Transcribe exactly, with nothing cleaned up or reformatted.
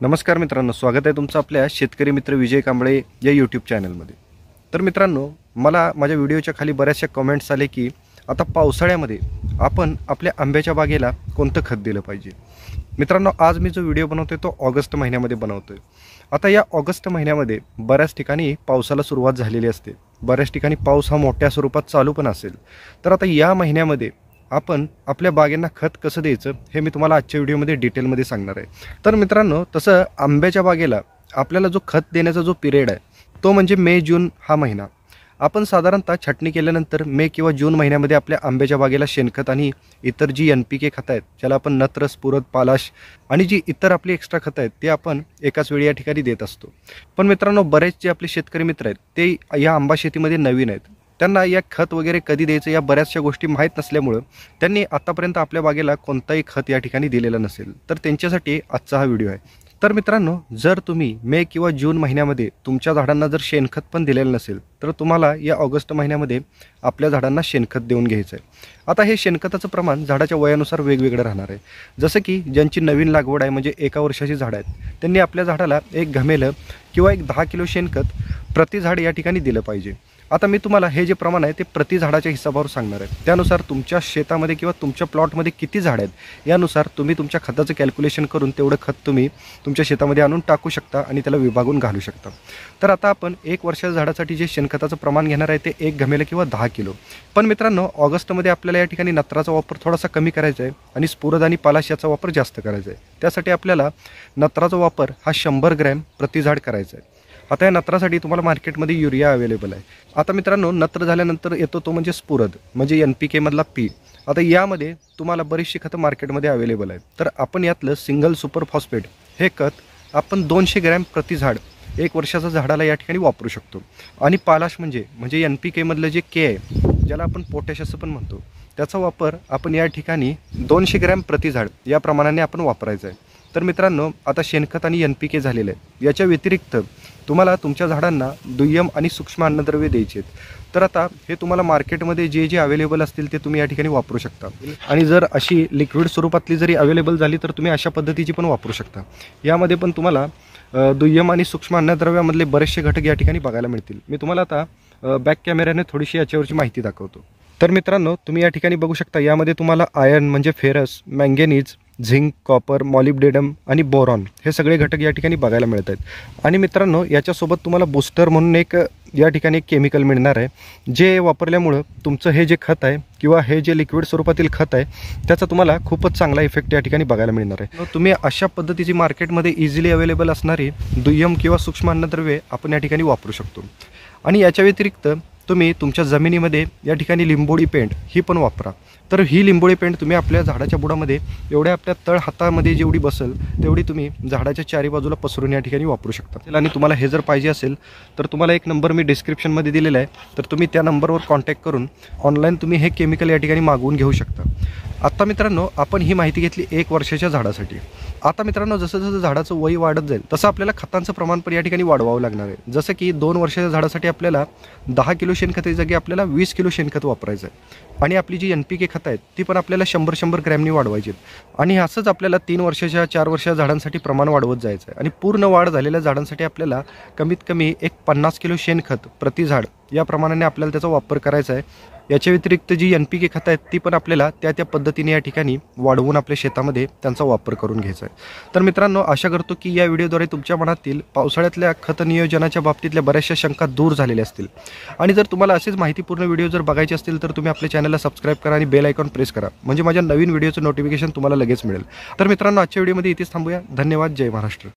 नमस्कार मित्रांनो, स्वागत आहे तुमचं आपल्या शेतकरी मित्र विजय कांबळे या यूट्यूब चॅनलमध्ये। तर मित्रांनो, मला माझ्या व्हिडिओच्या खाली बऱ्याचशा कमेंट्स आले की आता पावसाळ्यामध्ये आपण आपल्या आंब्याच्या बागेला कोणतं खत दिलं पाहिजे। मित्रांनो, आज मी जो व्हिडिओ बनवतोय तो ऑगस्ट महिन्यामध्ये बनवतोय। आता या ऑगस्ट महिन्यामध्ये बऱ्याच ठिकाणी पावसाला सुरुवात झालेली असते, बऱ्याच ठिकाणी पाऊस हा मोठ्या स्वरूपात चालू पण असेल। तर आता या महिन्यामध्ये आपण आपल्या बागेंना खत कसं द्यायचं हे मी तुम्हाला आजच्या व्हिडिओमध्ये डिटेलमध्ये सांगणार आहे। तर मित्रांनो, तसं आंब्याच्या बागेला आपल्याला जो खत देण्याचा जो पिरियड आहे तो म्हणजे मे जून हा महिना। आपण साधारणतः छाटणी केल्यानंतर मे किंवा जून महिन्यामध्ये आपल्या आंब्याच्या बागेला शेणखत आणि इतर जी एन पी के खतं आहेत, ज्याला आपण नत्र, स्फुरद, पालाश आणि जी इतर आपली एक्स्ट्रा खतं आहेत ते आपण एकाच वेळी या ठिकाणी देत असतो। पण मित्रांनो, बरेच जे आपले शेतकरी मित्र आहेत ते या आंबा शेतीमध्ये नवीन आहेत, त्यांना या खत वगैरे कधी द्यायचं या बऱ्याचशा गोष्टी माहीत नसल्यामुळं त्यांनी आतापर्यंत आपल्या बागेला कोणताही खत या ठिकाणी दिलेलं नसेल। तर त्यांच्यासाठी आजचा हा व्हिडिओ आहे। तर मित्रांनो, जर तुम्ही मे किंवा जून महिन्यामध्ये तुमच्या झाडांना जर शेणखत पण दिलेलं नसेल तर तुम्हाला या ऑगस्ट महिन्यामध्ये आपल्या झाडांना शेणखत देऊन घ्यायचं आहे। आता हे शेणखताचं प्रमाण झाडाच्या वयानुसार वेगवेगळं राहणार आहे। जसं की ज्यांची नवीन लागवड आहे, म्हणजे एका वर्षाची झाडं आहेत, त्यांनी आपल्या झाडाला एक घमेलं किंवा एक दहा किलो शेणखत प्रति झाड या ठिकाणी दिलं पाहिजे। आता मी तुम्हाला हे जे प्रमाण आहे ते प्रति झाडाच्या हिसाबावर सांगणार आहे। त्यानुसार तुमच्या शेतामध्ये किंवा तुमच्या प्लॉटमध्ये किती झाड आहेत यानुसार तुम्ही तुमच्या खताचं कॅल्क्युलेशन करून तेवढं खत तुम्ही तुमच्या शेतामध्ये आणून टाकू शकता आणि त्याला विभागून घालू शकता। तर आता आपण एक वर्षाच्या झाडासाठी जे शेणखताचं प्रमाण घेणार आहे ते एक घमेलं किंवा दहा किलो। पण मित्रांनो, ऑगस्टमध्ये आपल्याला या ठिकाणी नत्राचा वापर थोडासा कमी करायचा आहे आणि स्फुरद आणि पालाश याचा वापर जास्त करायचा आहे। त्यासाठी आपल्याला नत्राचा वापर हा शंभर ग्रॅम प्रति झाड करायचा आहे। आता या नत्रासाठी तुम्हाला मार्केटमध्ये युरिया अवेलेबल आहे। आता मित्रांनो, नत्र झाल्यानंतर येतो तो म्हणजे स्फुरद, म्हणजे एन पी के मधला पी। आता यामध्ये तुम्हाला बरीचशी खतं मार्केटमध्ये अवेलेबल आहेत। तर आपण यातलं सिंगल सुपर फॉस्फेट हे खत आपण दोनशे ग्रॅम प्रति झाड एक वर्षाच्या झाडाला या ठिकाणी वापरू शकतो। आणि पालाश म्हणजे म्हणजे एन पी के मधलं जे के आहे, ज्याला आपण पोटॅश असं पण म्हणतो, त्याचा वापर आपण या ठिकाणी दोनशे ग्रॅम प्रति झाड या प्रमाणाने आपण वापरायचं आहे। तर मित्रांनो, आता शेणखत आणि एन पी के झालेलं आहे, याच्या व्यतिरिक्त तुम्हाला तुमच्या झाडांना दुय्यम आणि सूक्ष्म अन्नद्रव्ये द्यायचे आहेत। तर आता हे तुम्हाला मार्केटमध्ये जे जे अवेलेबल असतील ते तुम्ही या ठिकाणी वापरू शकता। आणि जर अशी लिक्विड स्वरूपातली जरी अवेलेबल झाली तर तुम्ही अशा पद्धतीची पण वापरू शकता। यामध्ये पण तुम्हाला दुय्यम आणि सूक्ष्म अन्नद्रव्यामधले बरेचसे घटक या ठिकाणी बघायला मिळतील। मी तुम्हाला आता बॅक कॅमेऱ्याने थोडीशी याच्यावरची माहिती दाखवतो। तर मित्रांनो, तुम्ही या ठिकाणी बघू शकता, यामध्ये तुम्हाला आयर्न म्हणजे ferrous, manganese, zinc, copper, molybdenum आणि बोरॉन हे सगळे घटक या ठिकाणी बघायला मिळत आहेत। आणि मित्रांनो, याच्यासोबत तुम्हाला बूस्टर म्हणून एक या ठिकाणी एक केमिकल मिळणार आहे, जे वापरल्यामुळं तुमचं हे जे खत आहे किंवा हे जे लिक्विड स्वरूपातील खत आहे त्याचा तुम्हाला खूपच चांगला इफेक्ट या ठिकाणी बघायला मिळणार आहे। तुम्ही अशा पद्धतीची मार्केटमध्ये इझिली अवेलेबल असणारी दुय्यम किंवा सूक्ष्म अन्नद्रव्ये आपण या ठिकाणी वापरू शकतो। आणि याच्या व्यतिरिक्त तुम्ही तुमच्या जमिनीमध्ये या ठिकाणी लिंबोळी पेंट ही पण वापरा। तर ही लिंबोळी पेंट तुम्ही आपल्या झाडाच्या बुडामध्ये एवढ्या आपल्या तळ हातामध्ये जेवढी बसेल तेवढी तुम्ही झाडाच्या चारी बाजूला पसरून या ठिकाणी वापरू शकता। आणि तुम्हाला हे जर पाहिजे असेल तर तुम्हाला एक नंबर मी डिस्क्रिप्शनमध्ये दिलेला आहे, तर तुम्ही त्या नंबरवर कॉन्टॅक्ट करून ऑनलाईन तुम्ही हे केमिकल या ठिकाणी मागवून घेऊ शकता। आता मित्रांनो, आपण ही माहिती घेतली एक वर्षाच्या झाडासाठी। आता मित्रांनो, जसं जसं झाडाचं वय वाढत जाईल तसं आपल्याला खतांचं प्रमाण पण या ठिकाणी वाढवावं लागणार आहे। जसं की दोन वर्षाच्या झाडासाठी आपल्याला दहा किलो शेणखताच्या जागी आपल्याला वीस किलो शेणखत वापरायचं आहे। आणि आपली जी एन पी के खतं आहेत ती पण आपल्याला शंभर शंभर ग्रॅमनी वाढवायची आहेत। आणि असंच आपल्याला तीन वर्षाच्या चार वर्षाच्या झाडांसाठी प्रमाण वाढवत जायचं आहे। आणि पूर्ण वाढ झालेल्या झाडांसाठी आपल्याला कमीत कमी एक पन्नास किलो शेणखत प्रति झाड या प्रमाणाने आपल्याला त्याचा वापर करायचा आहे। याच्या व्यतिरिक्त जी एन पी के खतं आहेत ती पण आपल्याला त्या त्या पद्धतीने या ठिकाणी वाढवून आपल्या शेतामध्ये त्यांचा वापर करून घ्यायचा आहे। तर मित्रांनो, आशा करतो की या व्हिडिओद्वारे तुमच्या मनातील पावसाळ्यातल्या खत नियोजनाच्या बाबतीतल्या बऱ्याचशा शंका दूर झालेल्या असतील। आणि जर तुम्हाला असेच माहितीपूर्ण व्हिडिओ जर बघायचे असतील तर तुम्ही आपल्या चॅनलला सबस्क्राईब करा आणि बेल आयकॉन प्रेस करा, म्हणजे माझ्या नवीन व्हिडिओचं नोटिफिकेशन तुम्हाला लगेच मिळेल। तर मित्रांनो, आजच्या व्हिडिओमध्ये इथेच थांबूया। धन्यवाद। जय महाराष्ट्र।